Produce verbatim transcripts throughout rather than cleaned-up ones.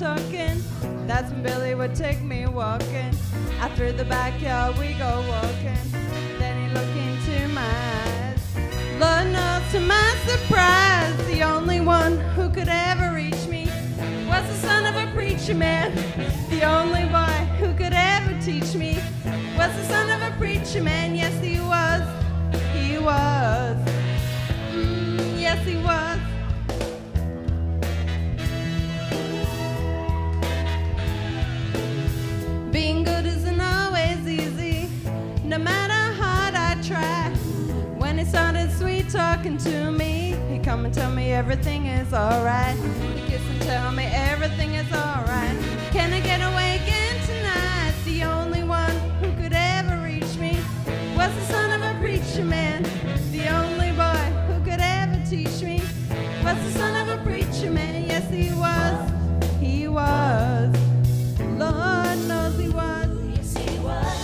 talking. That's when Billy would take me walking. Out through the backyard we go walking. Then he looked into my eyes. Lord knows to my surprise, the only one who could ever reach me was the son of a preacher man. The only boy who could ever teach me was the son of a preacher man. Yes, he was. He was. Mm, yes, he was. Being good isn't always easy, no matter how hard I try. When he started sweet talking to me, he'd come and tell me everything is alright. He'd kiss and tell me everything is alright. Can I get away again tonight? The only one who could ever reach me was the son of a preacher man. The only boy who could ever teach me was the son of a preacher man. Yes, he was. He was. Lord knows he was. Yes, he was.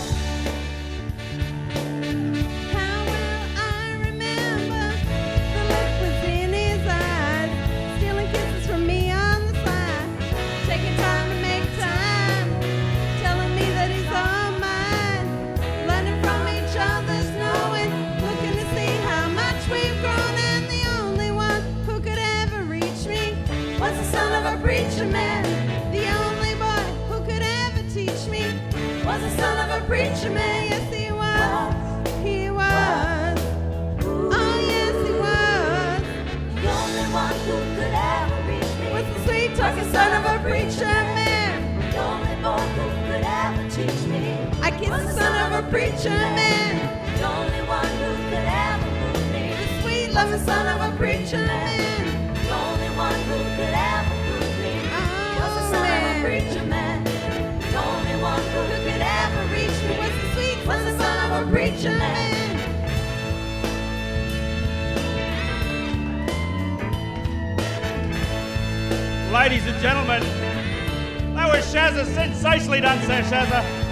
How well I remember the look was in his eyes, stealing kisses from me on the side, taking time to make time, telling me that he's all mine, learning from each other's knowing, looking to see how much we've grown, and the only one who could ever reach me was the son of a preacher man. The only boy who could ever teach me was the son of a preacher man. Yes, he was. He was. Oh, yes, he was. The only one who could ever reach me Was the sweet talking son of a preacher man. the only boy who could ever teach me. I kissed the son of a preacher man. The only one who could ever move me. The sweet loving son of a preacher man. The only one who could ever move me was the Oh, son of a man. preacher man. The only one who could ever reach me Was the sweet was the son of a preacher man. Ladies and gentlemen, that was Shazza. Sensationally done, Sir Shazza.